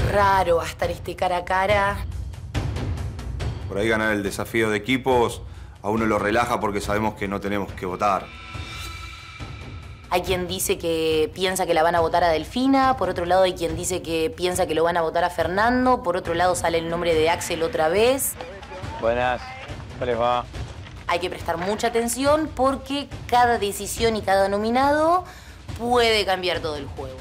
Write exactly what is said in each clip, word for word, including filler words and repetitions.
raro va a estar este cara a cara. Por ahí ganar el desafío de equipos a uno lo relaja porque sabemos que no tenemos que votar. Hay quien dice que piensa que la van a votar a Delfina, por otro lado hay quien dice que piensa que lo van a votar a Fernando, por otro lado sale el nombre de Axel otra vez. Buenas, ¿cómo les va? Hay que prestar mucha atención porque cada decisión y cada nominado puede cambiar todo el juego.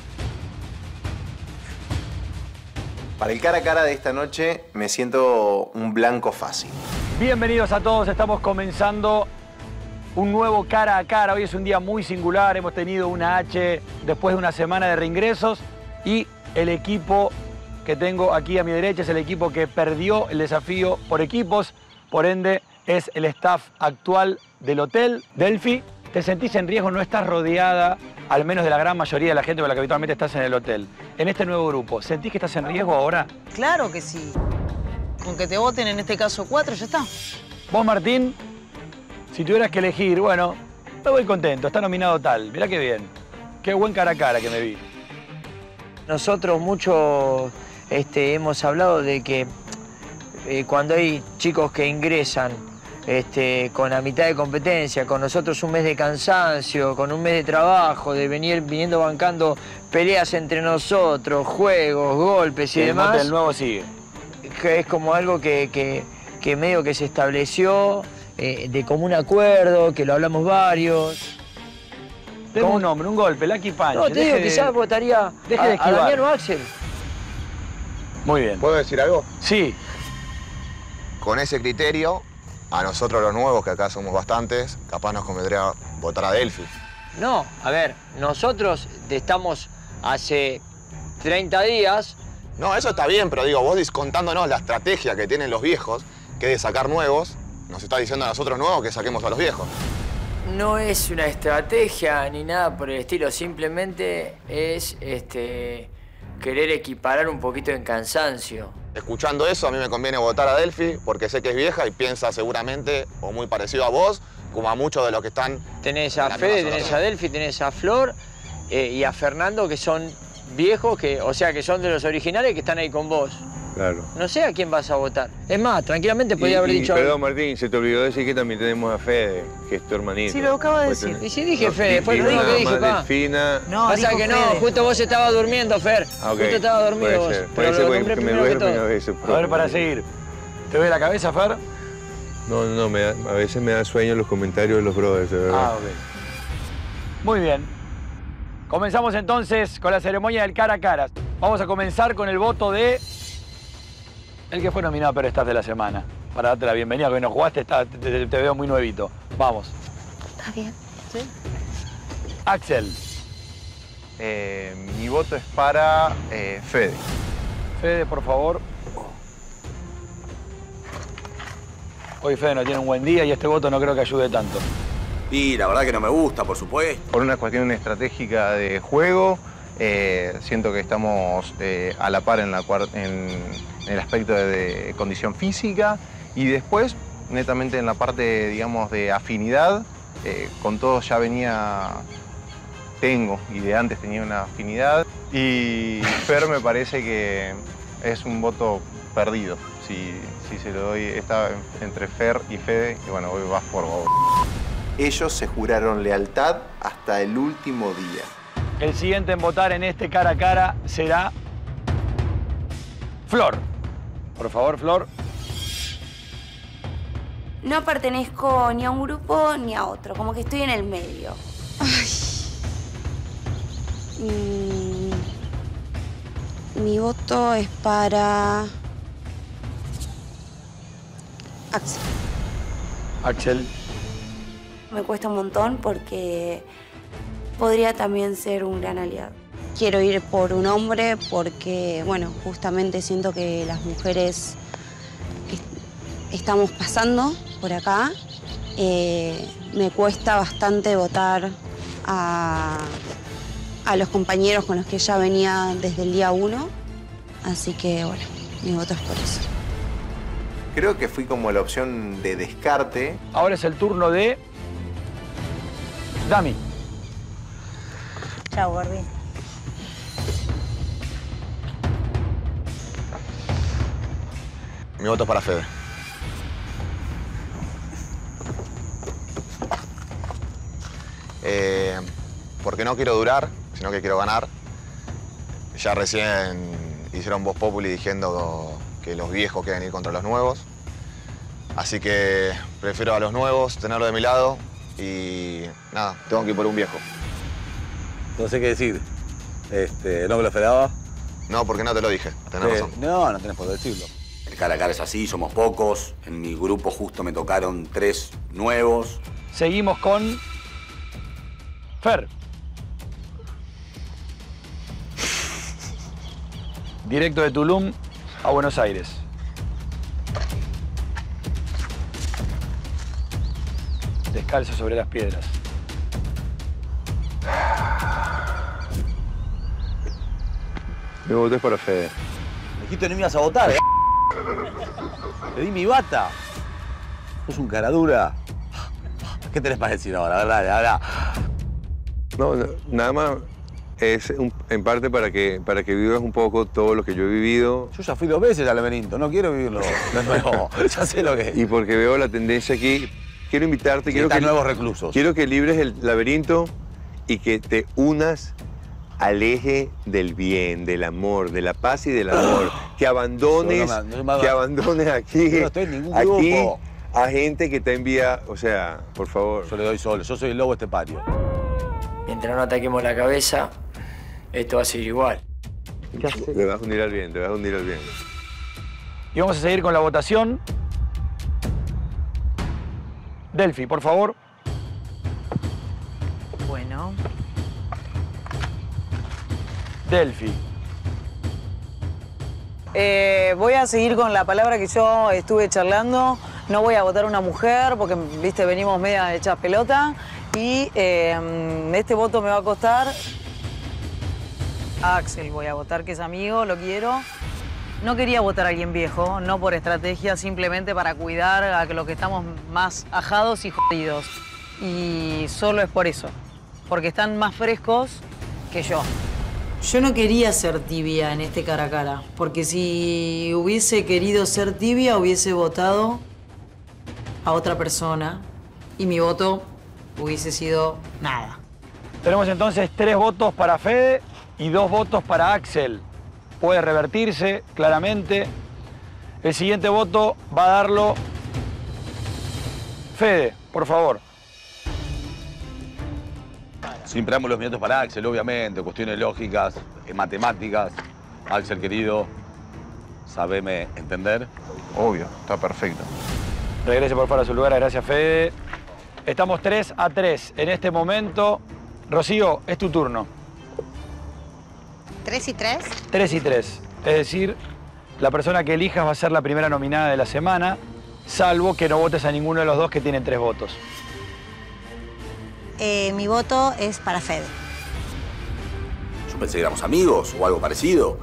Para el cara a cara de esta noche me siento un blanco fácil. Bienvenidos a todos, estamos comenzando un nuevo cara a cara. Hoy es un día muy singular, hemos tenido una H después de una semana de reingresos y el equipo que tengo aquí a mi derecha es el equipo que perdió el desafío por equipos, por ende es el staff actual del hotel. Delphi, ¿te sentís en riesgo? No estás rodeada, al menos de la gran mayoría de la gente con la que habitualmente estás en el hotel. En este nuevo grupo, ¿sentís que estás en riesgo ahora? Claro que sí. Con que te voten, en este caso cuatro, ya está. Vos, Martín, si tuvieras que elegir, bueno, me voy contento, está nominado tal. Mirá qué bien. Qué buen cara a cara que me vi. Nosotros mucho este, hemos hablado de que eh, cuando hay chicos que ingresan este, con la mitad de competencia, con nosotros un mes de cansancio, con un mes de trabajo, de venir viniendo bancando peleas entre nosotros, juegos, golpes y el demás. mote del nuevo sigue. Que es como algo que, que, que medio que se estableció eh, de común acuerdo, que lo hablamos varios. Tengo un nombre, un golpe, Lucky Punch. No, te deje digo, de, quizás votaría deje a, de a esquivar. Damián o Axel. Muy bien. ¿Puedo decir algo? Sí. Con ese criterio, a nosotros los nuevos, que acá somos bastantes, capaz nos convendría votar a Delphi. No, a ver, nosotros estamos hace treinta días... No, eso está bien, pero digo, vos contándonos la estrategia que tienen los viejos, que es de sacar nuevos, nos está diciendo a nosotros nuevos que saquemos a los viejos. No es una estrategia ni nada por el estilo, simplemente es este, querer equiparar un poquito en cansancio. Escuchando eso, a mí me conviene votar a Delphi porque sé que es vieja y piensa seguramente, o muy parecido a vos, como a muchos de los que están... Tenés a Fede, tenés a Delphi, tenés a Flor eh, y a Fernando, que son viejos, que, o sea, que son de los originales que están ahí con vos. Claro. No sé a quién vas a votar. Es más, tranquilamente podría y, haber y, dicho... Perdón, Martín, se te olvidó decir que también tenemos a Fede, que es tu hermanito. Sí, lo acabo de decir. Y si dije no, Fede, fue lo único que dije, pa. Delfina. No, Pasa dijo que no, Fede. justo vos estabas durmiendo, Fer. Ah, okay. Justo estabas dormido vos. Ser. Pero Puede lo ser nombré que me primero que duerme todo. a veces. A ver, para seguir. ¿Te duele la cabeza, Fer? No, no, me da, a veces me da sueño los comentarios de los brothers, de verdad. Ah, ok. Muy bien. Comenzamos entonces con la ceremonia del cara a cara. Vamos a comenzar con el voto de... el que fue nominado a Peor Staff de la semana. Para darte la bienvenida, que no jugaste, está, te, te, te veo muy nuevito. Vamos. Está bien. ¿Sí? Axel. Eh, mi voto es para eh, Fede. Fede, por favor. Hoy Fede no tiene un buen día y este voto no creo que ayude tanto. Y la verdad que no me gusta, por supuesto. Por una cuestión estratégica de juego, eh, siento que estamos eh, a la par en, la en, en el aspecto de, de condición física y después, netamente en la parte, digamos, de afinidad, eh, con todo ya venía, tengo y de antes tenía una afinidad y Fer me parece que es un voto perdido. Si, si se lo doy, está entre Fer y Fede y bueno, hoy vas por vos. Ellos se juraron lealtad hasta el último día. El siguiente en votar en este cara a cara será Flor. Por favor, Flor. No pertenezco ni a un grupo ni a otro, como que estoy en el medio. Ay. Mm. Mi voto es para... Axel. Axel. Me cuesta un montón porque podría también ser un gran aliado. Quiero ir por un hombre porque, bueno, justamente siento que las mujeres est estamos pasando por acá. Eh, me cuesta bastante votar a, a los compañeros con los que ya venía desde el día uno. Así que, bueno, mi voto es por eso. Creo que fui como la opción de descarte. Ahora es el turno de Dami. Chao, Gordi. Mi voto es para Fede. Eh, porque no quiero durar, sino que quiero ganar. Ya recién hicieron voz populi diciendo que los viejos quieren ir contra los nuevos. Así que prefiero a los nuevos, tenerlo de mi lado y nada, tengo que ir por un viejo. No sé qué decir. Este, ¿No me lo esperaba? No, porque no te lo dije, tenés Eh, razón. No, no tenés por decirlo. El cara a cara es así, somos pocos. En mi grupo justo me tocaron tres nuevos. Seguimos con Fer. Directo de Tulum a Buenos Aires. Descalzo sobre las piedras. Mi voto es para Fede. Me dijiste que no me ibas a votar, ¿eh? Te di mi bata. Sos un cara dura. ¿Qué tenés para decir ahora? Dale, dale. No, no, nada más es un- en parte para que, para que vivas un poco todo lo que yo he vivido. Yo ya fui dos veces al laberinto, no quiero vivirlo de nuevo. Ya sé lo que es. Y porque veo la tendencia aquí, quiero invitarte, Sí, quiero están que, nuevos reclusos. quiero que libres el laberinto y que te unas al eje del bien, del amor, de la paz y del amor. Que abandones, Yo no me- no me- que abandones aquí, Yo no estoy en ningún aquí grupo. a gente que te envía, o sea, por favor. Yo le doy solo, yo soy el lobo estepario. Mientras no ataquemos la cabeza, esto va a seguir igual. Te vas a hundir al bien, te vas a hundir al bien. Y vamos a seguir con la votación. Delphi, por favor. Bueno. Delphi. Eh, voy a seguir con la palabra que yo estuve charlando. No voy a votar a una mujer porque, viste, venimos media hechas pelota. Y eh, este voto me va a costar a Axel. Voy a votar, que es amigo, lo quiero. No quería votar a alguien viejo, no por estrategia, simplemente para cuidar a los que estamos más ajados y jodidos. Y solo es por eso, porque están más frescos que yo. Yo no quería ser tibia en este cara a cara, porque si hubiese querido ser tibia, hubiese votado a otra persona y mi voto hubiese sido nada. Tenemos entonces tres votos para Fede y dos votos para Axel. Puede revertirse claramente. El siguiente voto va a darlo Fede, por favor. Siempre damos los minutos para Axel, obviamente, cuestiones lógicas, eh, matemáticas. Axel, querido, sabeme entender. Obvio, está perfecto. Regrese por favor a su lugar, gracias Fede. Estamos tres a tres en este momento. Rocío, es tu turno. ¿Tres y tres? tres y tres. Es decir, la persona que elijas va a ser la primera nominada de la semana, salvo que no votes a ninguno de los dos que tienen tres votos. Eh, mi voto es para Fede. Yo pensé que éramos amigos o algo parecido.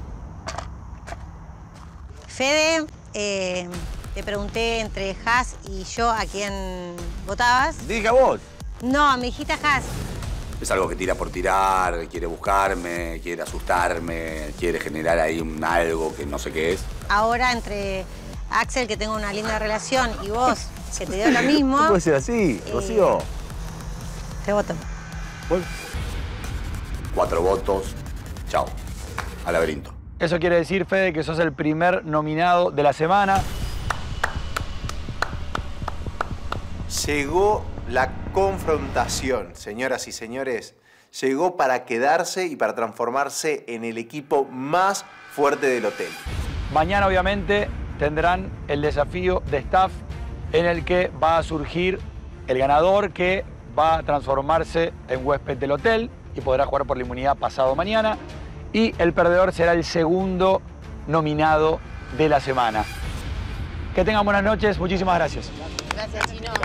Fede, eh, te pregunté entre Haas y yo a quién votabas. Dije a vos. No, me dijiste a Haas. Es algo que tira por tirar, quiere buscarme, quiere asustarme, quiere generar ahí un algo que no sé qué es. Ahora entre Axel, que tengo una linda relación, y vos, que te dio lo mismo. No puede ser así, eh, Rocío. Te voto. Cuatro votos. Chao. Al laberinto. Eso quiere decir, Fede, que sos el primer nominado de la semana. Llegó la confrontación, señoras y señores. Llegó para quedarse y para transformarse en el equipo más fuerte del hotel. Mañana, obviamente, tendrán el desafío de staff en el que va a surgir el ganador que va a transformarse en huésped del hotel y podrá jugar por la inmunidad pasado mañana. Y el perdedor será el segundo nominado de la semana. Que tengan buenas noches. Muchísimas gracias. Gracias, Chino.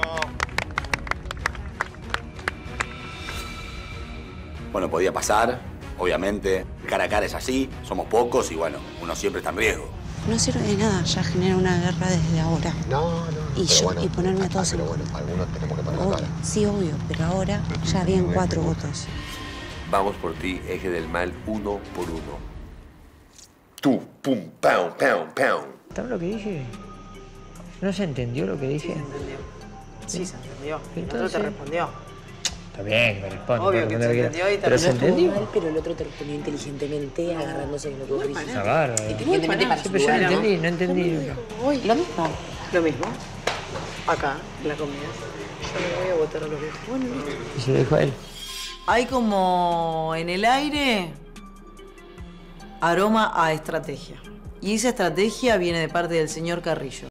Bueno, podía pasar, obviamente. Cara a cara es así, somos pocos y bueno, uno siempre está en riesgo. No sirve de nada ya generar una guerra desde ahora. No, no. Y, pero yo, bueno, y ponerme a todos en pero bueno, algunos tenemos que poner la Obvio, cara. sí, obvio, pero ahora ya habían cuatro votos. Vamos por ti, eje del mal, uno por uno. Tú, pum, pam, pam, pam. ¿Está lo que dije? ¿No se entendió lo que dije? Sí, se entendió. Sí, se entendió. El otro Entonces- te respondió. Está bien que me responde. Obvio puede que responder se lo entendió y quiera. Pero se No estuvo entendió. mal, pero el otro te respondió inteligentemente, agarrándose de lo que vos dijiste. Está bárbaro. Inteligentemente para Sí, su pero yo no lugar, entendí, no entendí. Lo mismo. Lo mismo. Acá, en la comida. Yo le voy a votar a los viejos. Bueno, listo. Y se lo dijo a él. Hay como en el aire aroma a estrategia. Y esa estrategia viene de parte del señor Carrillo.